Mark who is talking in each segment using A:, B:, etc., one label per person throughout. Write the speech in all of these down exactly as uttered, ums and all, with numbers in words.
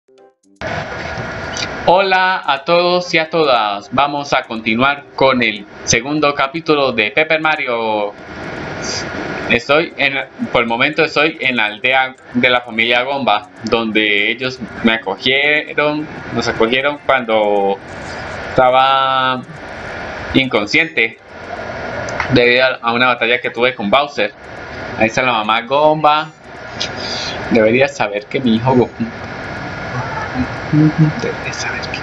A: Hola a todos y a todas, vamos a continuar con el segundo capítulo de Paper Mario. Estoy en, por el momento estoy en la aldea de la familia Gomba, donde ellos me acogieron, nos acogieron cuando estaba inconsciente debido a una batalla que tuve con Bowser. Ahí está la mamá Gomba. Deberías saber que mi hijo Goku. Deberías saber que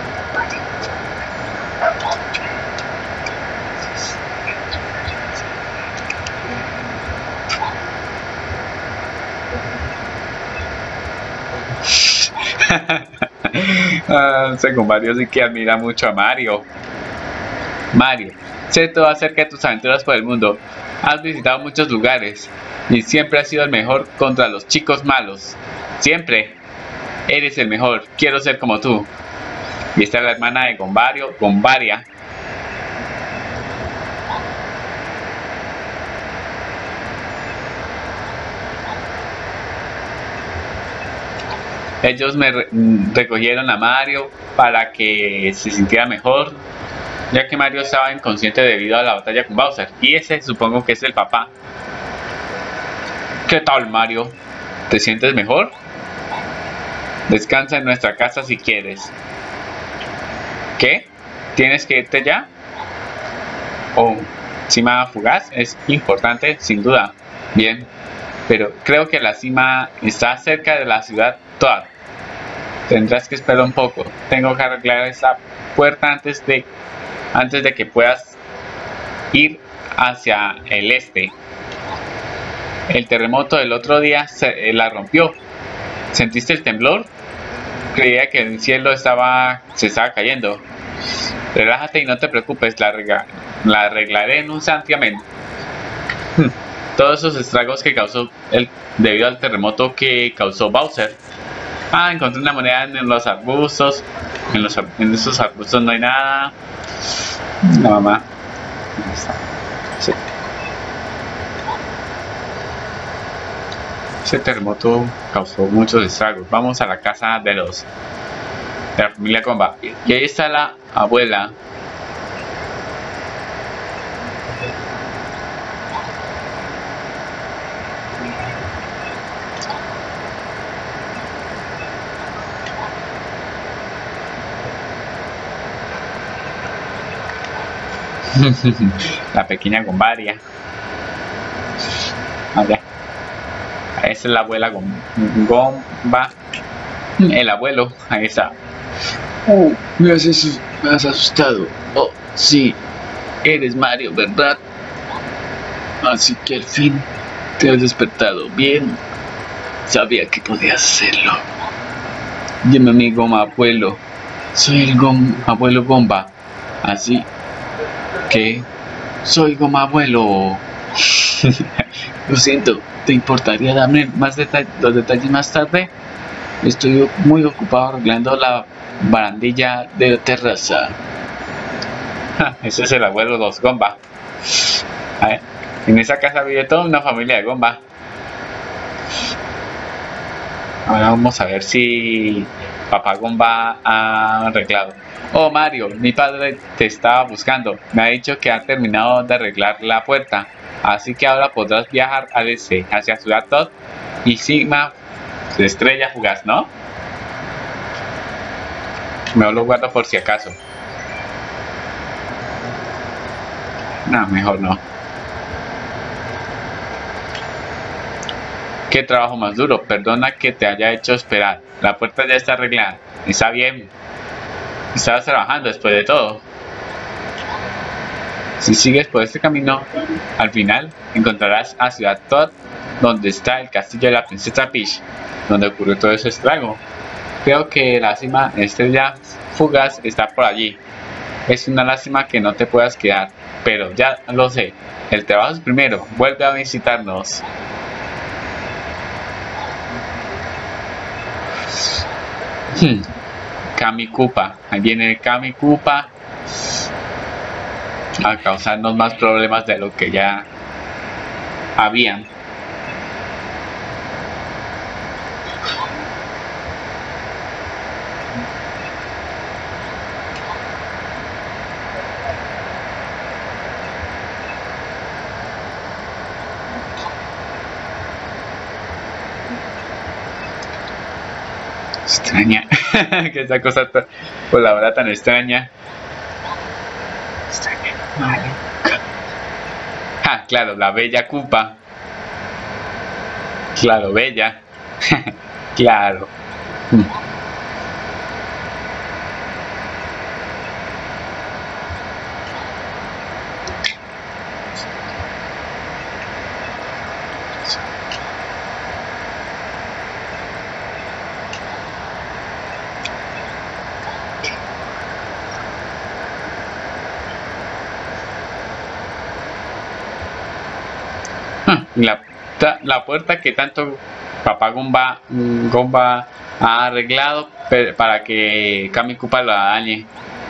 A: ah, según Mario sí que admira mucho a Mario. Mario, sé todo acerca de tus aventuras por el mundo. Has visitado muchos lugares y siempre has sido el mejor contra los chicos malos. Siempre. Eres el mejor. Quiero ser como tú. Y esta es la hermana de Gombario, Gombaria. Ellos me re recogieron a Mario para que se sintiera mejor, ya que Mario estaba inconsciente debido a la batalla con Bowser. Y ese supongo que es el papá. ¿Qué tal, Mario? ¿Te sientes mejor? Descansa en nuestra casa si quieres. ¿Qué? ¿Tienes que irte ya? Oh, cima fugaz es importante, sin duda. Bien, pero creo que la cima está cerca de la ciudad Toad. Tendrás que esperar un poco. Tengo que arreglar esa puerta antes de, antes de que puedas ir hacia el este. El terremoto del otro día se, eh, la rompió. ¿Sentiste el temblor? Creía que el cielo estaba, se estaba cayendo. Relájate y no te preocupes, la, arregla, la arreglaré en un santiamén. Todos esos estragos que causó el, debido al terremoto que causó Bowser. Ah, encontré una moneda en los arbustos. En, los, en esos arbustos no hay nada. La mamá. Sí. Ese terremoto causó muchos estragos. Vamos a la casa de los de la familia Gomba. Y ahí está la abuela. La pequeña Gombaria. Allá. Esa es la abuela Gomba. El abuelo. Ahí está.
B: Oh, me has, me has asustado. Oh, sí. Eres Mario, ¿verdad? Así que al fin te has despertado bien. Sabía que podías hacerlo. Llame a mi Goma abuelo. Soy el Gom abuelo Gomba. Así que soy Goma abuelo. Lo siento. ¿Te importaría darme más deta los detalles más tarde? Estoy muy ocupado arreglando la barandilla de la terraza.
A: Ese es el abuelo de los Gomba. A ver, en esa casa vive toda una familia de Gomba. Ahora vamos a ver si papá Gomba ha arreglado. Oh, Mario, mi padre te estaba buscando. Me ha dicho que ha terminado de arreglar la puerta. Así que ahora podrás viajar al este, hacia Ciudad Toad y Sigma de Estrella Fugaz, ¿no? Me lo guardo por si acaso. No, mejor no. Qué trabajo más duro. Perdona que te haya hecho esperar. La puerta ya está arreglada. Está bien. Estabas trabajando después de todo. Si sigues por este camino, al final encontrarás a Ciudad Toad, donde está el castillo de la princesa Peach, donde ocurrió todo ese estrago. Creo que la cima Estrella Fugaz está por allí. Es una lástima que no te puedas quedar, pero ya lo sé. El trabajo es primero. Vuelve a visitarnos. Hmm. Kami Koopa. Ahí viene Kami Koopa a causarnos más problemas de lo que ya habían. Extraña. Que esa cosa por la hora tan extraña. Extraña. Vale. Ah, claro, la bella Koopa. Claro, bella. Claro. La, la puerta que tanto Papá Gomba, Gomba ha arreglado para que Kami Koopa la dañe.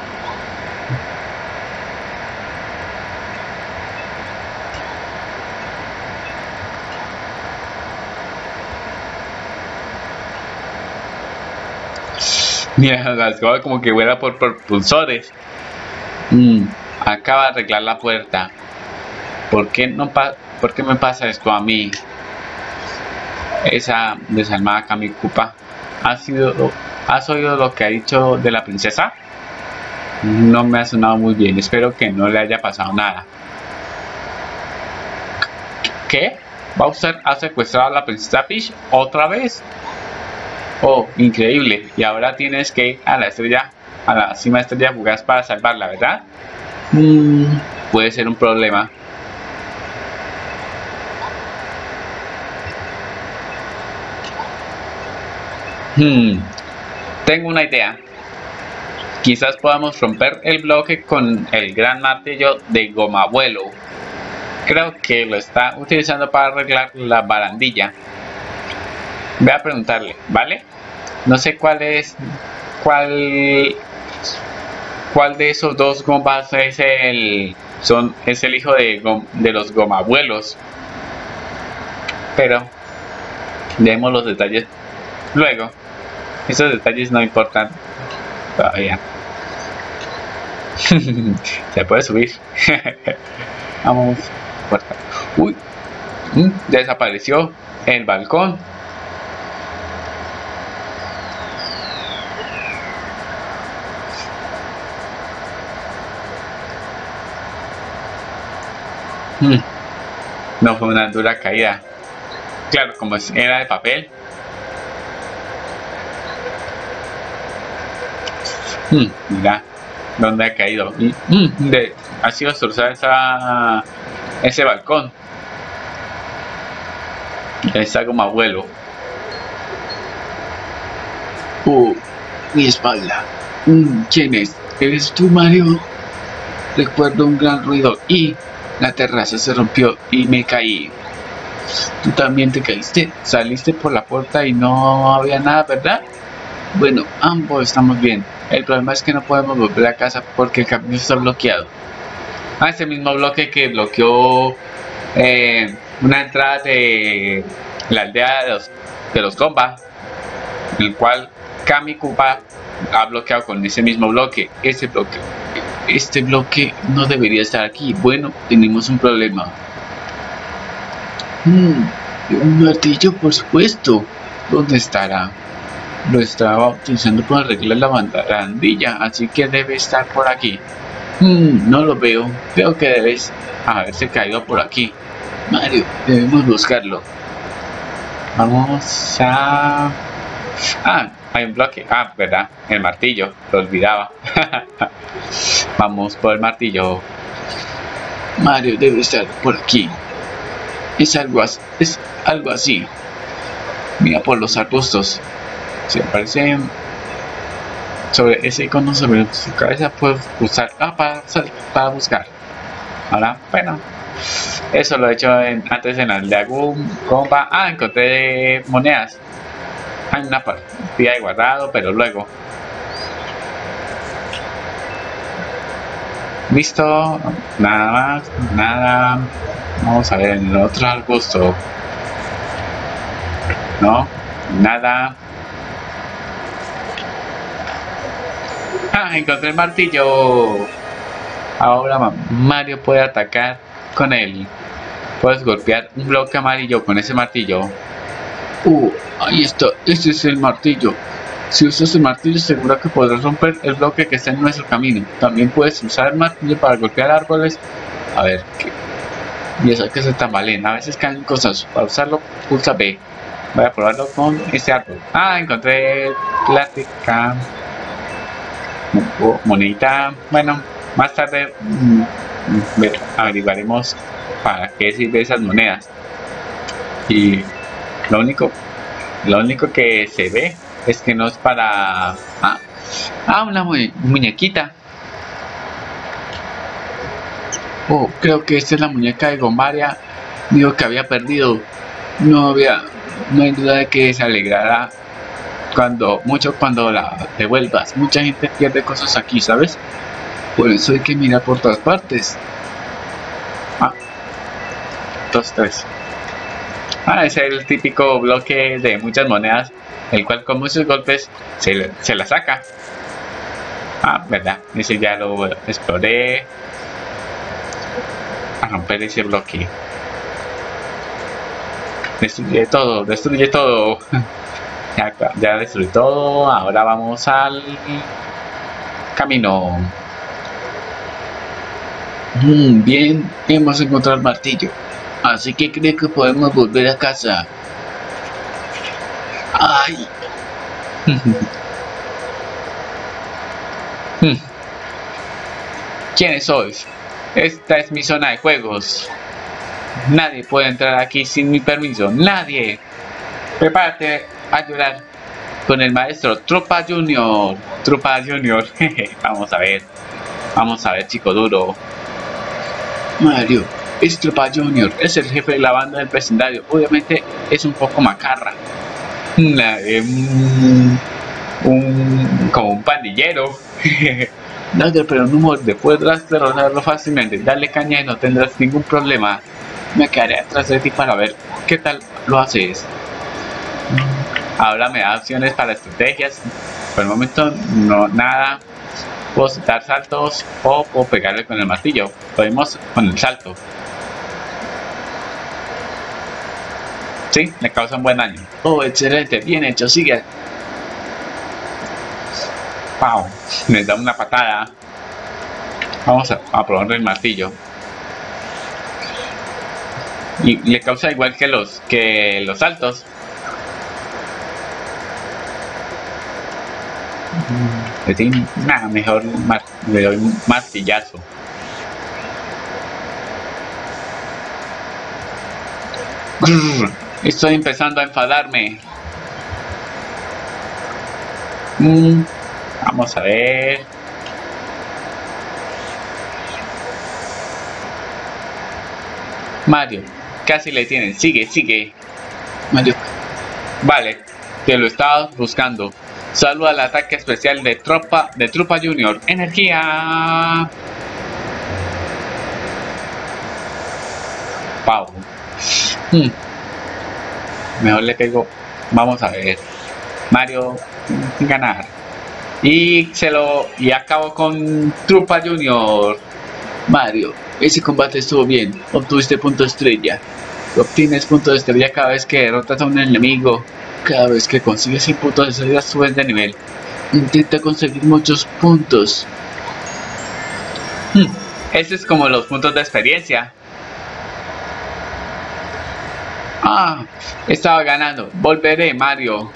A: Mira, la escoba como que vuela por propulsores. Mm, acaba de arreglar la puerta. ¿Por qué no pasa? ¿Por qué me pasa esto a mí? Esa desalmada Kami Koopa. ¿Has, sido, ¿Has oído lo que ha dicho de la princesa? No me ha sonado muy bien. Espero que no le haya pasado nada. ¿Qué? ¿Bowser ha secuestrado a la princesa Peach otra vez? Oh, increíble. Y ahora tienes que ir a la estrella, a la cima de estrella fugaz para salvarla, ¿verdad? Mm, puede ser un problema. Hmm, tengo una idea. Quizás podamos romper el bloque con el gran martillo de Gomabuelo. Creo que lo está utilizando para arreglar la barandilla. Voy a preguntarle, ¿vale? No sé cuál es... Cuál... ¿Cuál de esos dos Gombas es el... Son, es el hijo de, de los Gomabuelos? Pero... Demos los detalles luego. Esos detalles no importan todavía. Se puede subir. Vamos. Puerta. Uy. Mm, desapareció el balcón. Mm. No fue una dura caída. Claro, como era de papel. Mm, mira dónde ha caído. Y, mm, de, ha sido destrozada esa, ese balcón. Está como abuelo.
B: Oh, mi espalda. Mm, ¿Quién es? ¿Eres tú, Mario? Recuerdo un gran ruido y la terraza se rompió y me caí. ¿Tú también te caíste? Saliste por la puerta y no había nada, ¿verdad? Bueno, ambos estamos bien. El problema es que no podemos volver a casa porque el camino está bloqueado. Ah, ese mismo bloque que bloqueó eh, una entrada de la aldea de los, de los Gomba, el cual Kami Koopa ha bloqueado con ese mismo bloque. Ese bloque, este bloque no debería estar aquí. Bueno, tenemos un problema. Hmm, un martillo, por supuesto. ¿Dónde estará? Lo estaba utilizando para arreglar la barandilla, así que debe estar por aquí. Hmm, no lo veo. Creo que debes haberse caído por aquí. Mario, debemos buscarlo. Vamos a... Ah, hay un bloque. Ah, verdad, el martillo. Lo olvidaba. Vamos por el martillo. Mario debe estar por aquí. Es algo así. Es algo así. Mira por los arbustos. Si aparece sobre ese icono sobre su cabeza, puedes usar ah, para, para buscar. Ahora, bueno, eso lo he hecho en, antes en la aldea Gomba. Ah, encontré monedas. Hay una partida de guardado, pero luego. Listo, nada más, nada. Vamos a ver en el otro arbusto. No, nada. Ah, encontré el martillo. Ahora Mario puede atacar con él. Puedes golpear un bloque amarillo con ese martillo. Uh, ahí está. Ese es el martillo. Si usas el martillo, seguro que podrás romper el bloque que está en nuestro camino. También puedes usar el martillo para golpear árboles. A ver, ¿qué? Y eso que se tambaleen. A veces caen cosas. Para usarlo, pulsa B. Voy a probarlo con este árbol. Ah, encontré plástica. Monedita. Bueno, más tarde mmm, averiguaremos para qué sirven esas monedas. Y lo único, lo único que se ve es que no es para... Ah, ah una mu muñequita. Oh, creo que esta es la muñeca de Gomaria. Digo que había perdido. No había... No hay duda de que se alegrará cuando, mucho cuando la devuelvas. Mucha gente pierde cosas aquí, ¿sabes? Por eso hay que mirar por todas partes. Ah, dos, tres. Ah, ese es el típico bloque de muchas monedas, el cual con muchos golpes se, se la saca. Ah, verdad, ese ya lo exploré. A romper ese bloque. Destruye todo, destruye todo. ya, ya destruí todo. Ahora vamos al camino.
C: Mm, bien, hemos encontrado el martillo. Así que creo que podemos volver a casa. ¡Ay!
A: ¿Quiénes sois? Esta es mi zona de juegos. Nadie puede entrar aquí sin mi permiso. ¡Nadie! Prepárate a ayudar con el maestro Trupa Junior. Trupa Junior. Vamos a ver. Vamos a ver, chico duro.
C: Mario, es Trupa Junior.
A: Es el jefe de la banda del vecindario. Obviamente es un poco macarra. Una, eh, un, un, como un pandillero.
C: Nada, pero no humor.
A: Podrás derrotarlo fácilmente. Dale caña y no tendrás ningún problema. Me quedaré atrás de ti para ver qué tal lo haces. Ahora me da opciones para estrategias. Por el momento no nada. Puedo dar saltos o puedo pegarle con el martillo. Podemos con el salto. Sí, le causa un buen daño.
C: Oh, excelente, bien hecho, sigue.
A: Wow, me da una patada. Vamos a, a probar el martillo. Y le causa igual que los que los saltos. Le doy nada, mejor le doy un martillazo. Estoy empezando a enfadarme. Mm, vamos a ver. Mario, casi le tienen. Sigue, sigue.
C: Mario.
A: Vale, te lo estaba buscando. Salvo al ataque especial de tropa de Trupa Junior. ¡Energía! Pau. Hmm. Mejor le pego. Vamos a ver. Mario ganar. Y se lo. Y acabo con Trupa Junior.
C: Mario, ese combate estuvo bien. Obtuviste punto estrella. Obtienes punto de estrella cada vez que derrotas a un enemigo. Cada vez que consigues cien puntos de estrella subes de nivel. Intenta conseguir muchos puntos.
A: Hmm. Ese es como los puntos de experiencia. Ah, estaba ganando. Volveré, Mario.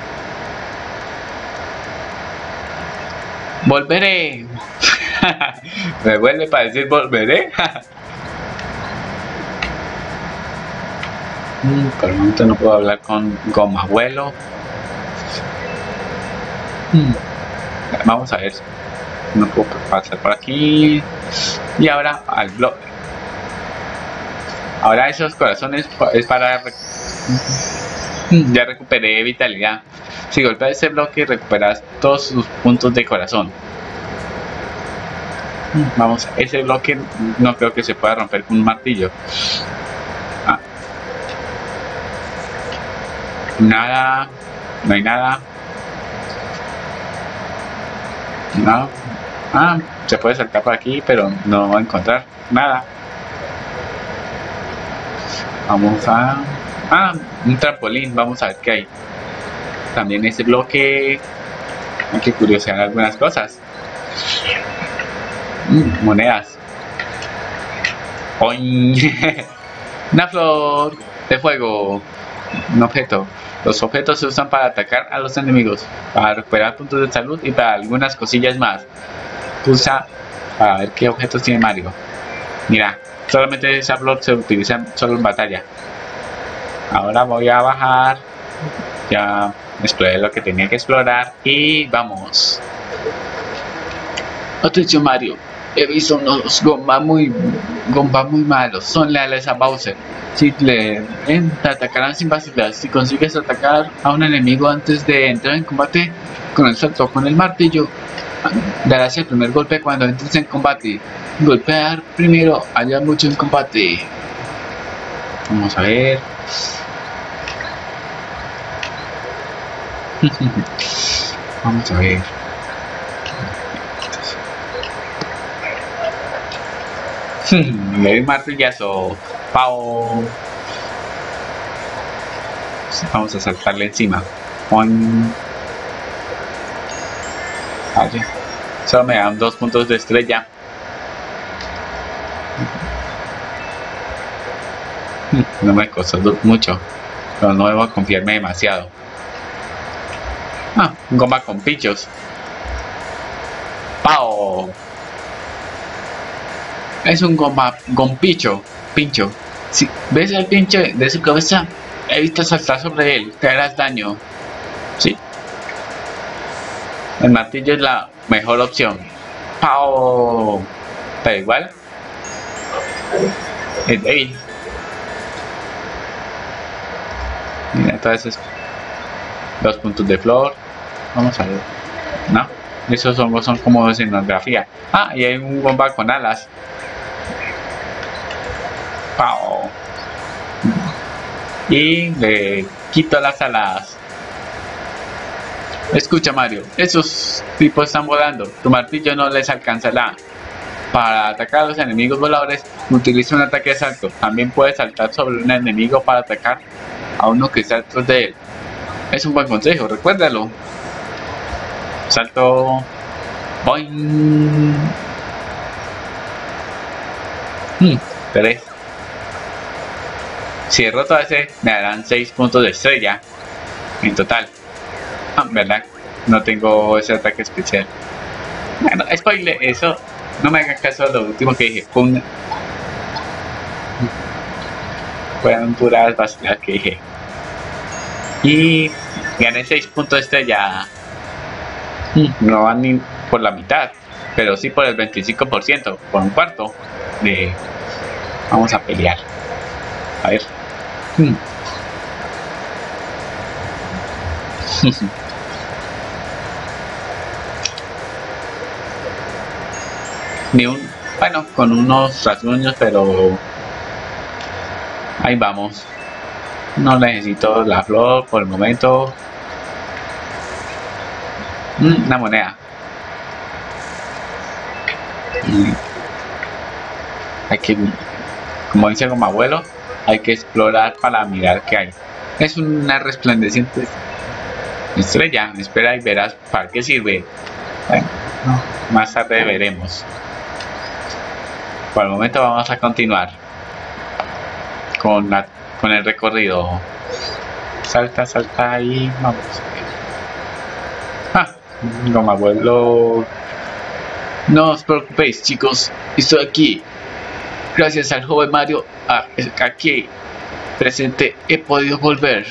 A: Volveré. Me vuelve para decir volveré. mm, por el momento no puedo hablar con Goma Abuelo. Mm. Vamos a ver. No puedo pasar por aquí. Y ahora al blog. Ahora esos corazones es para... Ya recuperé vitalidad. Si golpeas ese bloque recuperas todos sus puntos de corazón. Vamos, ese bloque no creo que se pueda romper con un martillo. Ah. Nada. No hay nada. No. Ah, se puede saltar por aquí, pero no va a encontrar nada. Vamos a... Ah, un trampolín, vamos a ver qué hay. También ese bloque Hay que curiosear algunas cosas. Mm, monedas. ¡Oin! Una flor de fuego. Un objeto. Los objetos se usan para atacar a los enemigos, para recuperar puntos de salud y para algunas cosillas más. Pulsa para ver qué objetos tiene Mario. Mira, solamente esa flor se utiliza solo en batalla. Ahora voy a bajar. Ya exploré lo que tenía que explorar y vamos.
C: Atención, Mario. He visto unos Goomba muy, Goomba muy malos. Son leales a Bowser. Si le ven, te atacarán sin vacilar. Si consigues atacar a un enemigo antes de entrar en combate con el salto con el martillo, darás el primer golpe cuando entres en combate. Golpear primero ayuda mucho en combate.
A: Vamos a ver. Vamos a ver. Le doy un martillazo. Pau. Vamos a saltarle encima. Vale. Solo me dan dos puntos de estrella. No me costó mucho, pero no debo confiarme demasiado. Ah, goma con pinchos. ¡Pau!
C: Es un goma con pincho. Pincho. Si ves el pincho de su cabeza, evita saltar sobre él, te harás daño.
A: Sí. El martillo es la mejor opción. ¡Pau! Pero igual es débil. Mira, entonces dos puntos de flor. Vamos a ver. No, esos son, son como escenografía. Ah, y hay un bomba con alas. ¡Pau! Y le quito las alas.
C: Escucha, Mario, esos tipos están volando. Tu martillo no les alcanzará. Para atacar a los enemigos voladores, utiliza un ataque de salto. También puedes saltar sobre un enemigo para atacar a uno que está detrás de él. Es un buen consejo, recuérdalo.
A: Salto.
C: Boing.
A: Hmm, tres. Si derroto a ese, me darán seis puntos de estrella en total. Ah, verdad, no tengo ese ataque especial. Bueno, spoiler, eso. No me hagan caso a lo último que dije. Pum. Fueron puras vacilas que dije. Y gané seis puntos de estrella. No van ni por la mitad, pero sí por el veinticinco por ciento, por un cuarto. De... Vamos a pelear. A ver. Hmm. Ni un, bueno, con unos rasguños, pero ahí vamos. No necesito la flor por el momento. Mm, una moneda. Y hay que, como dice como abuelo, hay que explorar para mirar qué hay. Es una resplandeciente estrella. Espera y verás para qué sirve. Bueno, no, más tarde veremos. Por el momento vamos a continuar con, la, con el recorrido. Salta, salta y vamos. Ah, como abuelo.
C: No os preocupéis, chicos, estoy aquí. Gracias al joven Mario, a, aquí presente, he podido volver.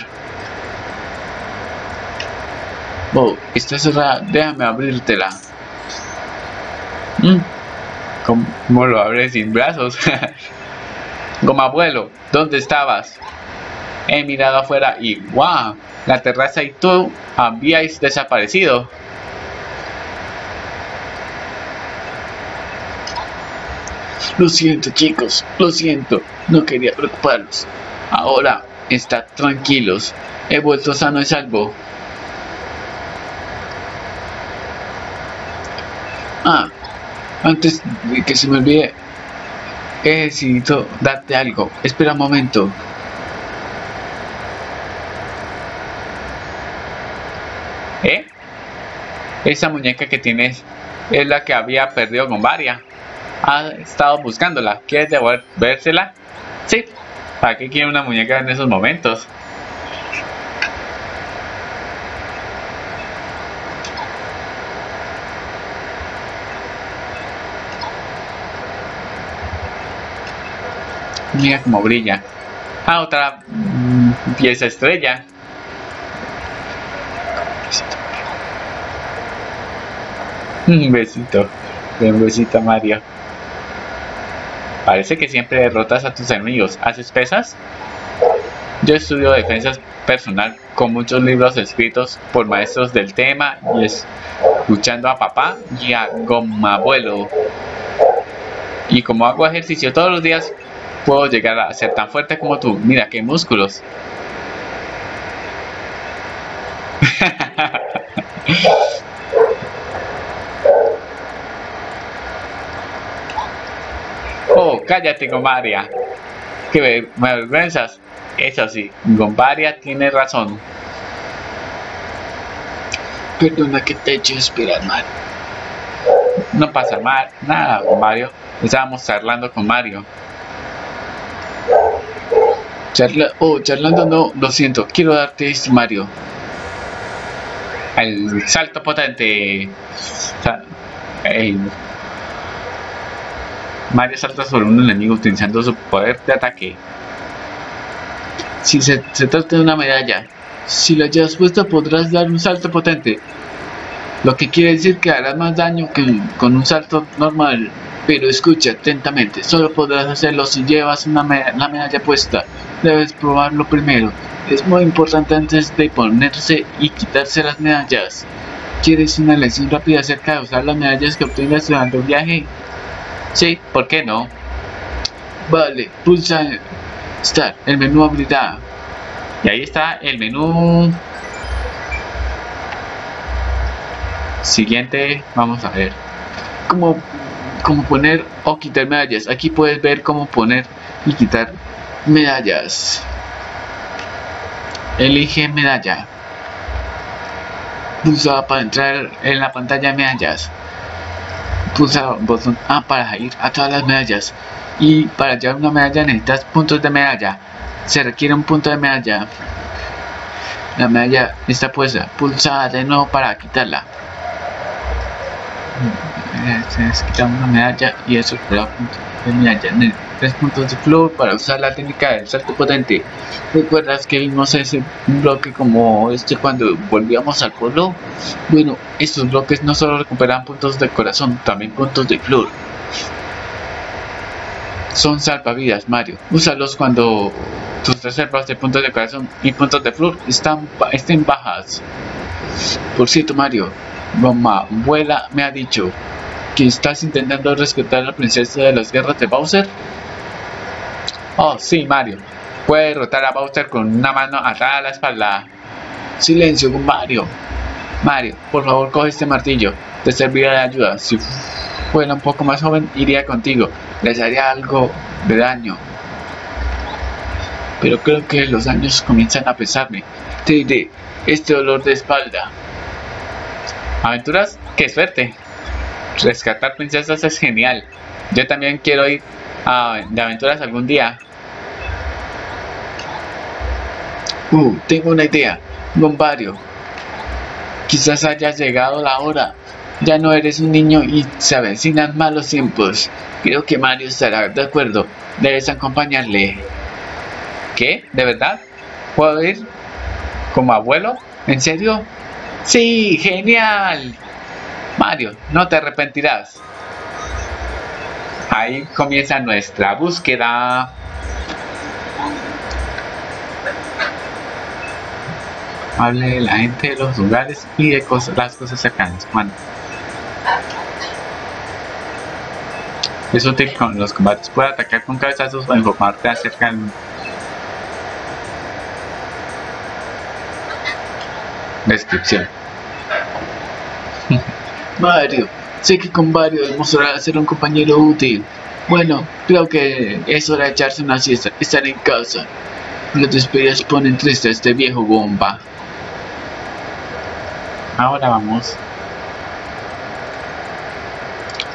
C: Oh, está cerrada, déjame abrírtela.
A: ¿Mm? ¿Cómo lo abres sin brazos?
C: Goma abuelo, ¿dónde estabas?
A: He mirado afuera y ¡wow! La terraza y tú habíais desaparecido.
C: Lo siento, chicos, lo siento, no quería preocuparlos. Ahora, estad tranquilos, he vuelto sano y salvo. Ah, antes de que se me olvide, he decidido darte algo. Espera un momento.
A: ¿Eh? Esa muñeca que tienes es la que había perdido Gombaria. Ha estado buscándola. ¿Quieres devolvérsela? Sí. ¿Para qué quiere una muñeca en esos momentos? Mira cómo brilla. Ah, otra mmm, pieza estrella. Un besito. Un besito, Mario. Parece que siempre derrotas a tus enemigos. ¿Haces pesas? Yo estudio defensa personal con muchos libros escritos por maestros del tema y escuchando a papá y a Gomabuelo. Y como hago ejercicio todos los días, puedo llegar a ser tan fuerte como tú. Mira qué músculos. Oh, cállate, Gombaria. Que me avergüenzas. Eso sí, Gombaria tiene razón.
B: Perdona que te he hecho esperar, Mario.
A: No pasa mal, nada, Mario. Estábamos charlando con Mario.
B: Charla, oh, charlando no, lo siento, quiero darte esto, Mario.
A: El salto potente. El... Mario salta sobre un enemigo utilizando su poder de ataque.
B: Si se, se trata de una medalla, si la llevas puesta podrás dar un salto potente. Lo que quiere decir que harás más daño que con un salto normal. Pero escucha atentamente, solo podrás hacerlo si llevas una med la medalla puesta. Debes probarlo primero. Es muy importante antes de ponerse y quitarse las medallas. ¿Quieres una lección rápida acerca de usar las medallas que obtengas durante un viaje?
A: Sí, ¿por qué no?
B: Vale, pulsa Start, el menú habilidad.
A: Y ahí está el menú. Siguiente, vamos a ver.
B: Cómo, cómo poner o quitar medallas. Aquí puedes ver cómo poner y quitar medallas. Elige medalla. Pulsa para entrar en la pantalla de medallas. Pulsa botón A para ir a todas las medallas. Y para llevar una medalla necesitas puntos de medalla. Se requiere un punto de medalla. La medalla está puesta. Pulsa de nuevo para quitarla. Se quita una medalla y eso da puntos de medalla. Tres puntos de flor para usar la técnica del salto potente. ¿Recuerdas que vimos ese bloque como este cuando volvíamos al pueblo? Bueno, estos bloques no solo recuperan puntos de corazón, también puntos de flor. Son salvavidas, Mario. Úsalos cuando tus reservas de puntos de corazón y puntos de flor están, estén bajas. Por cierto, Mario, Gomabuela me ha dicho que estás intentando rescatar a la princesa de las guerras de Bowser. Oh, sí, Mario. Puede derrotar a Bowser con una mano atada a la espalda. Silencio, Mario.
A: Mario, por favor, coge este martillo. Te servirá de ayuda. Si fuera un poco más joven, iría contigo. Les haría algo de daño.
B: Pero creo que los años comienzan a pesarme. Te diré, este dolor de espalda.
A: ¿Aventuras? ¡Qué suerte! Rescatar princesas es genial. Yo también quiero ir a, de aventuras algún día.
B: Uh, tengo una idea. Gombario. Quizás haya llegado la hora. Ya no eres un niño y se avecinan malos tiempos. Creo que Mario estará de acuerdo. Debes acompañarle.
A: ¿Qué? ¿De verdad? ¿Puedo ir como abuelo? ¿En serio? ¡Sí! ¡Genial! Mario, no te arrepentirás. Ahí comienza nuestra búsqueda. Hable de la gente, de los lugares y de cosas, las cosas cercanas. Bueno. Es útil con los combates. Puede atacar con cabezazos o informarte acerca de descripción.
B: Mario, sé que con Mario demostrará ser un compañero útil. Bueno, creo que es hora de echarse una siesta. Estar en casa. Las despedidas ponen triste a este viejo bomba.
A: Ahora vamos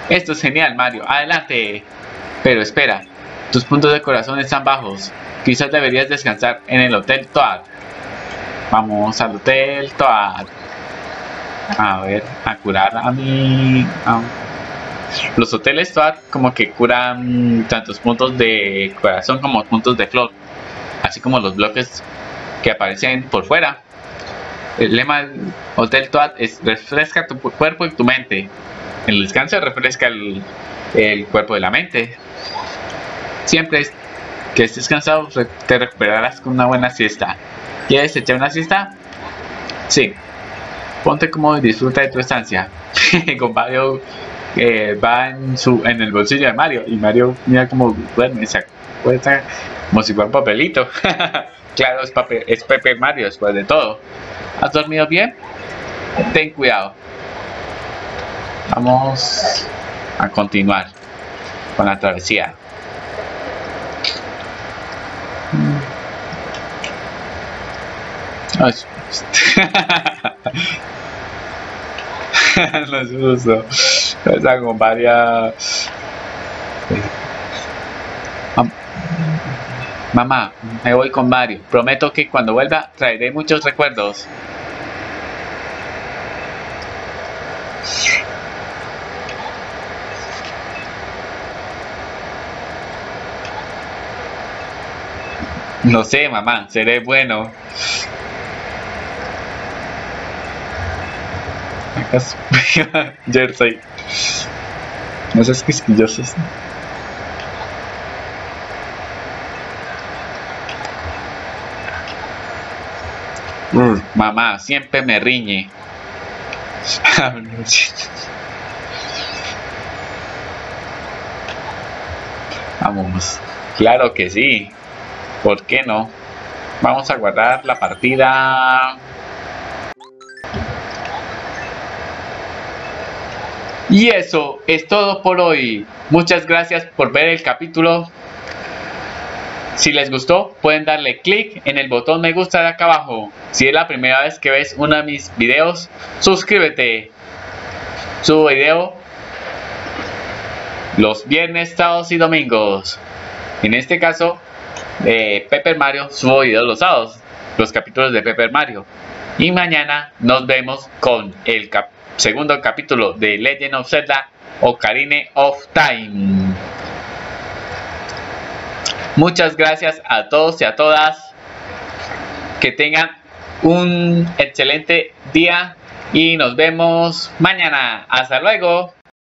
A: Esto es genial, Mario. Adelante. Pero espera, tus puntos de corazón están bajos. Quizás deberías descansar en el Hotel Toad. Vamos al Hotel Toad. A ver, a curar a mi... A... Los hoteles Toad como que curan tantos puntos de corazón como puntos de flor. Así como los bloques que aparecen por fuera. El lema del Hotel Toad es refresca tu cuerpo y tu mente. El descanso refresca el, el cuerpo de la mente. Siempre que estés cansado te recuperarás con una buena siesta. ¿Quieres echar una siesta? Sí. Ponte cómodo y disfruta de tu estancia. Con Mario eh, va en, su, en el bolsillo de Mario. Y Mario mira como duerme, se acuesta como si fuera un papelito. Claro, es, papel, es Pepe Mario después de todo. ¿Has dormido bien? Ten cuidado. Vamos a continuar con la travesía. No es justo. Está con varias. Mamá, me voy con Mario. Prometo que cuando vuelva traeré muchos recuerdos. No sé, mamá, seré bueno. Jersey. No seas quisquillosos. Uh, mamá, siempre me riñe. Vamos. Claro que sí. ¿Por qué no? Vamos a guardar la partida. Y eso es todo por hoy. Muchas gracias por ver el capítulo. Si les gustó, pueden darle clic en el botón me gusta de acá abajo. Si es la primera vez que ves uno de mis videos, suscríbete. Subo video los viernes, sábados y domingos. En este caso, de Paper Mario, subo videos los sábados, los capítulos de Paper Mario. Y mañana nos vemos con el cap segundo capítulo de Legend of Zelda Ocarina of Time. Muchas gracias a todos y a todas. Que tengan un excelente día y nos vemos mañana. Hasta luego.